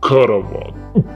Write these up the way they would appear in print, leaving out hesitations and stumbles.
Karawat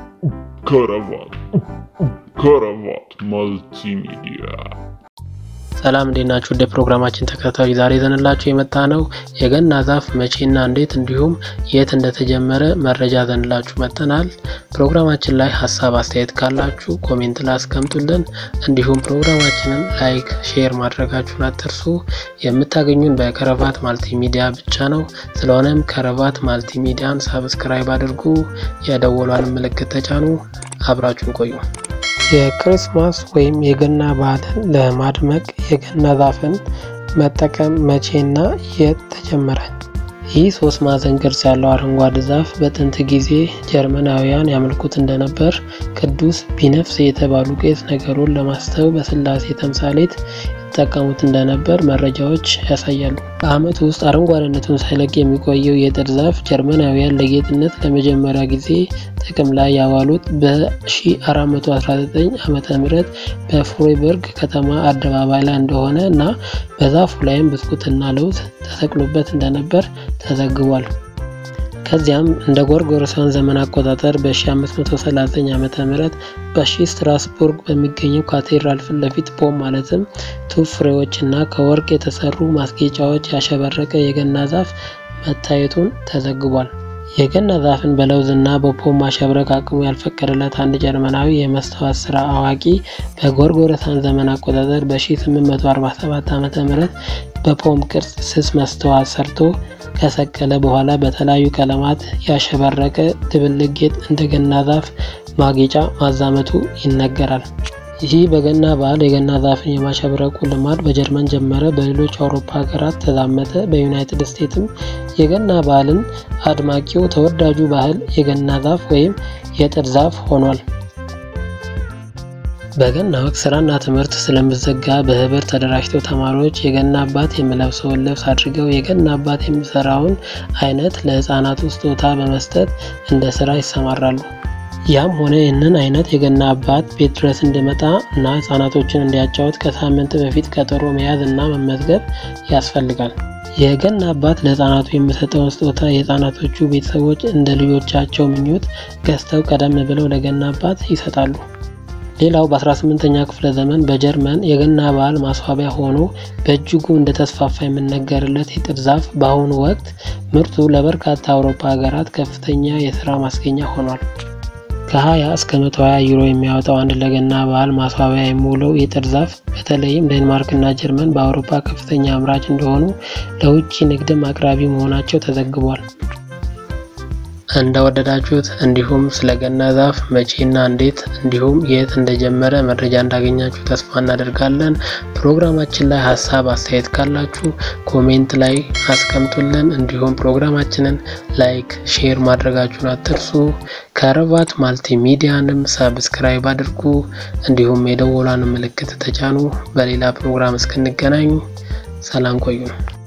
Multimedia. ሰላም እንዴናችሁ? ወደ ፕሮግራማችን ተከታታዮች ዛሬ ዘንላችሁ የመጣነው የገና ዛፍ መቼና እንዴት እንዲሁም የት እንደተጀመረ መረጃ ዘንላችሁ መጥተናል። ፕሮግራማችን ላይ ሐሳብ አስተያየት ካላችሁ ኮሜንት ላይ አስቀምጡልን። እንዲሁም ፕሮግራማችንን ላይክ ሼር ማድረጋችሁን አትርሱ። የምታገኙን በከረባት ማልቲሚዲያ ብቻ ነው። ስለሆነም ከረባት ማልቲሚዲያን ሰብስክራይብ አድርጉ፣ የደወሏን ምልክት ተጫኑ። አብራችሁን ቆዩ። የክሪስማስ ወይም የገና በዓልን ለማድመቅ የገና ዛፍን መጠቀም መቼና የት ተጀመረ? ይህ 3 ማዕዘን ቅርጽ ያለው አረንጓዴ ዛፍ በጥንት ጊዜ ጀርመናውያን ያመልኩት እንደነበር ቅዱስ ቢነፍስ የተባሉ ቄስ ነገሩን ለማስተው በስላሴ ተምሳሌት ተጠቀሙት እንደነበር መረጃዎች ያሳያሉ። በአመት ውስጥ አረንጓዴነቱን ሳይለቅ የሚቆየው የጥድ ዛፍ ጀርመናውያን ለጌጥነት ለመጀመሪያ ጊዜ ጥቅም ላይ ያዋሉት በ1419 ዓመተ ምህረት በፍሬበርግ ከተማ አደባባይ ላይ እንደሆነ እና በዛፉ ላይም ብስኩትና ለውዝ ተሰቅሎበት እንደነበር ተዘግቧል። ከዚያም እንደ ጎርጎሮሳውያን ዘመን አቆጣጠር በ1539 ዓመተ ምህረት በስትራስቡርግ በሚገኘው ካቴድራል ፊት ለፊት ፖም ማለትም ቱፍ ፍሬዎችና ከወርቅ የተሰሩ ማስጌጫዎች ያሸበረቀ የገና ዛፍ መታየቱን ተዘግቧል። የገና ዛፍን በለውዝና በፖም ማሸብረቅ አቅሙ ያልፈቀደለት አንድ ጀርመናዊ የመስተዋት ስራ አዋቂ በጎርጎሮሳውያን ዘመን አቆጣጠር በ1847 ዓመተ ምህረት በፖም ቅርጽ ስስ መስተዋት ሰርቶ ከሰቀለ በኋላ በተለያዩ ቀለማት ያሸበረቀ ድብልቅ ጌጥ እንደገና ዛፍ ማጌጫ ማዛመቱ ይነገራል። ይህ በገና በዓል የገና ዛፍን የማሸብረቁ ልማድ በጀርመን ጀመረ፣ በሌሎች አውሮፓ ሀገራት ተዛመተ። በዩናይትድ ስቴትስም የገና በዓልን አድማቂው ተወዳጁ ባህል የገና ዛፍ ወይም የጥድ ዛፍ ሆኗል። በገና ወቅት ስራና ትምህርት ስለምዘጋ በህብር ተደራጅተው ተማሪዎች የገና አባት የሚለብሰውን ልብስ አድርገው የገና አባት የሚሰራውን አይነት ለህፃናቱ ስጦታ በመስጠት እንደ ስራ ይሰማራሉ። ያም ሆነ ይህንን አይነት የገና አባት ቤት ድረስ እንዲመጣ እና ህፃናቶችን እንዲያጫወት ከሳምንት በፊት ቀጠሮ መያዝ እና መመዝገብ ያስፈልጋል። የገና አባት ለህፃናቱ የሚሰጠውን ስጦታ የህፃናቶቹ ቤተሰቦች እንደ ልጆቻቸው ምኞት ገዝተው ቀደም ብለው ለገና አባት ይሰጣሉ። ሌላው በ18ኛ ክፍለ ዘመን በጀርመን የገና በዓል ማስዋቢያ ሆኖ በእጅጉ እንደተስፋፋ የሚነገርለት የጥድ ዛፍ በአሁኑ ወቅት ምርቱ ለበርካታ አውሮፓ ሀገራት ከፍተኛ የስራ ማስገኛ ሆኗል። ከ20 እስከ 120 ዩሮ የሚያወጣው አንድ ለገና በዓል ማስዋቢያ የሚውለው የጥድ ዛፍ በተለይም ዴንማርክና ጀርመን በአውሮፓ ከፍተኛ አምራች እንደሆኑ ለውጭ ንግድም አቅራቢ መሆናቸው ተዘግቧል። እንደወደዳችሁት እንዲሁም ስለ ገና ዛፍ መቼና እንዴት እንዲሁም የት እንደጀመረ መረጃ እንዳገኛችሁ ተስፋ እናደርጋለን። ፕሮግራማችን ላይ ሐሳብ አስተያየት ካላችሁ ኮሜንት ላይ አስቀምጡልን። እንዲሁም ፕሮግራማችንን ላይክ ሼር ማድረጋችሁን አትርሱ። ከረባት ማልቲሚዲያንም ሰብስክራይብ አድርጉ። እንዲሁም የደወሏን ምልክት ተጫኑ። በሌላ ፕሮግራም እስክንገናኝ ሰላም ቆዩ።